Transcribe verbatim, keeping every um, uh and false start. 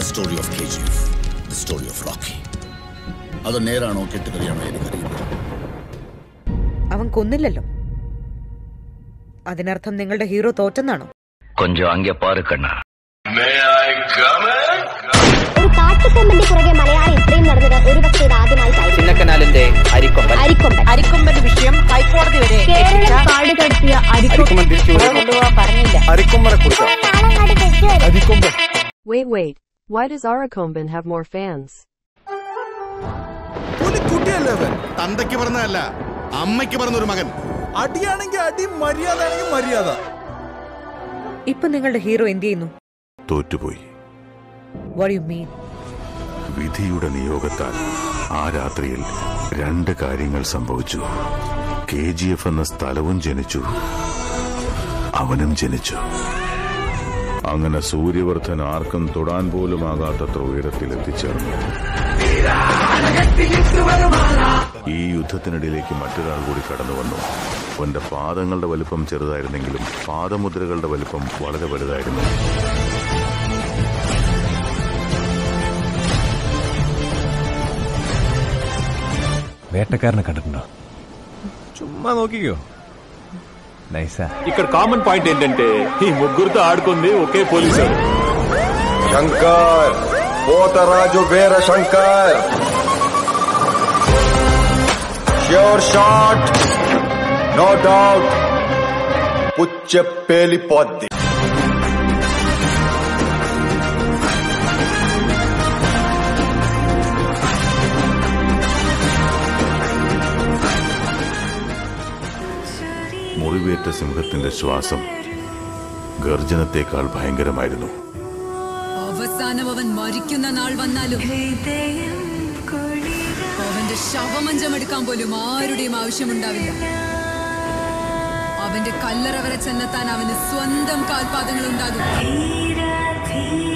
The story of K G F, the story of Rocky. അത് നേരാണോ കെട്ടുകഥയാണോ എനിക്കറിയില്ല. അവൻ കൊന്നില്ലല്ലോ. അതിനർത്ഥം നിങ്ങളുടെ ഹീറോ തോറ്റെന്നാണോ? കൊഞ്ചം അങ്ങേ പാറ് കണ്ണ. ഒരു കാട്ടുകൊമ്പന്റെ പുറകെ മലയാളി ഇത്രയും നടന്നത് ഒരു പക്ഷേ ആദ്യമായിട്ടായി. ചിന്നക്കനാലിന്റെ അരിക്കൊമ്പൻ അരിക്കൊമ്പൻ അരിക്കൊമ്പന്റെ വിഷയം ഹൈക്കോടതി വരെ കേരളം കാട് കടത്തിയ അരിക്കൊമ്പൻ കൊണ്ടുപോകാൻ പറഞ്ഞില്ല. അരിക്കൊമ്പനെ കുറിച്ച് Arikomban. Wait, wait. Why does Arikomban have more fans? തന്തയ്ക്ക് പറഞ്ഞതല്ല, അമ്മയ്ക്ക് പറഞ്ഞൊരു മകൻ. അടിയാണെങ്കിൽ അടി, മര്യാദ ആണെങ്കിൽ മര്യാദ. ഇപ്പൊ നിങ്ങളുടെ ഹീറോ എന്ത് ചെയ്യുന്നു? തോറ്റുപോയി. What do you mean? വിധിയുടെ നിയോഗത്താൽ ആ രാത്രിയിൽ രണ്ട് കാര്യങ്ങൾ സംഭവിച്ചു. കെ ജി എഫ് എന്ന സ്ഥലവും ജനിച്ചു, അവനും ജനിച്ചു. അങ്ങനെ സൂര്യവർദ്ധൻ ആർക്കും തൊടാൻ പോലും ആകാത്തത്ര ഉയരത്തിൽ എത്തിച്ചേർന്നു. ഈ യുദ്ധത്തിനിടയിലേക്ക് മറ്റൊരാൾ കൂടി കടന്നു വന്നു. അവന്റെ പാദങ്ങളുടെ വലിപ്പം ചെറുതായിരുന്നെങ്കിലും പാദമുദ്രകളുടെ വലിപ്പം വളരെ വലുതായിരുന്നു. వేటకారణ కడుపునా చుమ్మా నోకియో నైసా. ఇక్కడ కామన్ పాయింట్ ఏంటంటే ఈ ముగ్గురితో ఆడుకుంది ఒకే police. Shankar Potharaju Veera Shankar sure shot, no doubt, పుచ్చ పేలిపోద్ది. മുറിവേറ്റ സിംഹത്തിന്റെ ശ്വാസം ഗർജനത്തെക്കാൾ ഭയങ്കരമായിരുന്നു. അവസാനം അവൻ മരിക്കുന്ന നാൾ വന്നാലും അവന്റെ ശവമഞ്ചമെടുക്കാൻ പോലും ആരുടെയും ആവശ്യമുണ്ടാവില്ല. അവന്റെ കല്ലറ വരെ ചെന്നെത്താൻ അവന് സ്വന്തം കാൽപാദങ്ങൾ ഉണ്ടാകും.